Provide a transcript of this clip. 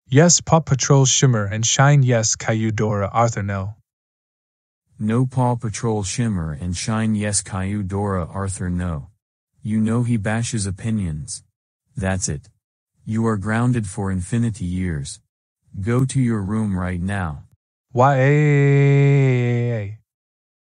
Yes, Paw Patrol Shimmer and Shine. Yes, Caillou Dora Arthur. No. No, Paw Patrol Shimmer and Shine. Yes, Caillou Dora Arthur. No. You know he bashes opinions. That's it. You are grounded for infinity years. Go to your room right now. Why?